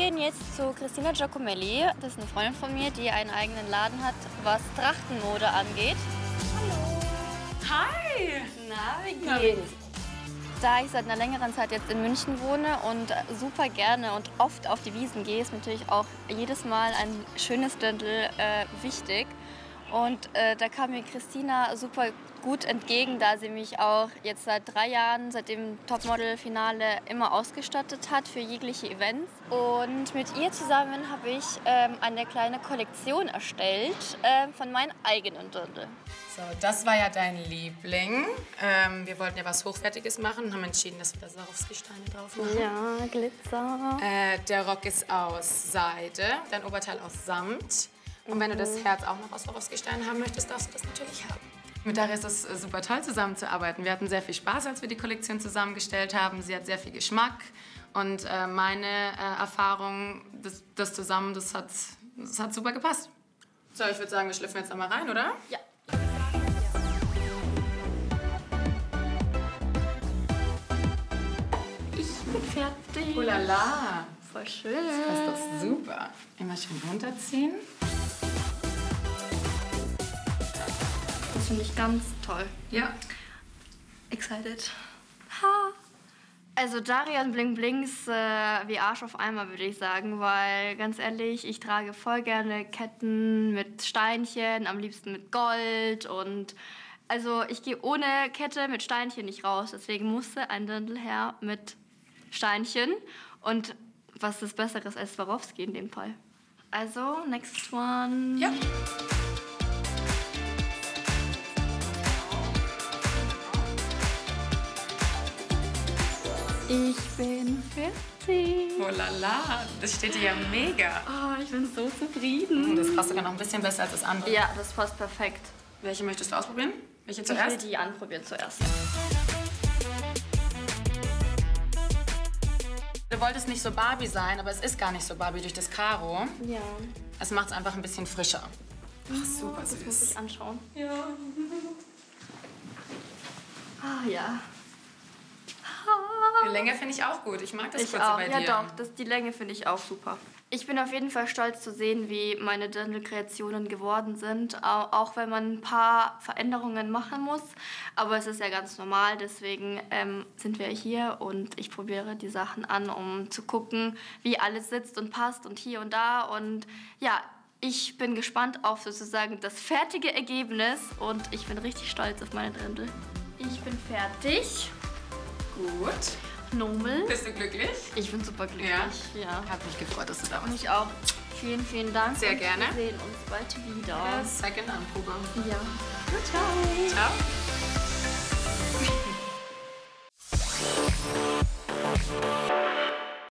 gehen jetzt zu Cristina Giacomelli. Das ist eine Freundin von mir, die einen eigenen Laden hat, was Trachtenmode angeht. Hi! Na, wie geht's? Da ich seit einer längeren Zeit jetzt in München wohne und super gerne und oft auf die Wiesn gehe, ist natürlich auch jedes Mal ein schönes Dirndl wichtig. Und da kam mir Cristina super gut entgegen, da sie mich auch jetzt seit 3 Jahren, seit dem Topmodel-Finale, immer ausgestattet hat für jegliche Events. Und mit ihr zusammen habe ich eine kleine Kollektion erstellt von meinen eigenen Dirndl. So, das war ja dein Liebling. Wir wollten ja was Hochwertiges machen und haben entschieden, dass wir da Swarovski-Steine drauf machen. Ja, Glitzer. Der Rock ist aus Seide, dein Oberteil aus Samt. Und wenn du das Herz auch noch aus Swarovski-Steinen haben möchtest, darfst du das natürlich haben. Mit Daria ist es super toll, zusammenzuarbeiten. Wir hatten sehr viel Spaß, als wir die Kollektion zusammengestellt haben. Sie hat sehr viel Geschmack. Und meine Erfahrung, das zusammen, das hat super gepasst. So, ich würde sagen, wir schlüpfen jetzt noch mal rein, oder? Ja. Ich bin fertig. Oh la la. Voll schön. Das ist doch super. Immer schön runterziehen. Das finde ich ganz toll. Ja. Excited. Ha. Also Darian Bling Blings wie Arsch auf Eimer, würde ich sagen, weil ganz ehrlich, ich trage voll gerne Ketten mit Steinchen, am liebsten mit Gold und also ich gehe ohne Kette mit Steinchen nicht raus, deswegen musste ein Dirndl her mit Steinchen und was ist Besseres als Swarovski in dem Fall. Also, next one. Ja. Ich bin fertig. Oh la la, das steht dir ja mega. Oh, ich bin so zufrieden. Das passt sogar noch ein bisschen besser als das andere. Ja, das passt perfekt. Welche möchtest du ausprobieren? Welche Ich will zuerst? die anprobieren zuerst. Du wolltest nicht so Barbie sein, aber es ist gar nicht so Barbie durch das Karo. Ja. Es macht es einfach ein bisschen frischer. Ach, super Das muss süß. ich anschauen. Ja. Ah, ja. Die Länge finde ich auch gut. Ich mag das Ich kurze auch. bei Ja, dir. doch. Die Länge finde ich auch super. Ich bin auf jeden Fall stolz zu sehen, wie meine Dirndl-Kreationen geworden sind. Auch wenn man ein paar Veränderungen machen muss. Aber es ist ja ganz normal. Deswegen sind wir hier und ich probiere die Sachen an, um zu gucken, wie alles sitzt und passt und hier und da. Und ja, ich bin gespannt auf sozusagen das fertige Ergebnis. Und ich bin richtig stolz auf meine Dirndl. Ich bin fertig. Gut. Normal. Bist du glücklich? Ich bin super glücklich. Ja. Hat mich gefreut, dass du da warst. Mich auch. Vielen, vielen Dank. Sehr und gerne. Wir sehen uns bald wieder. Second Anprobe. Ja. Ciao. Ciao.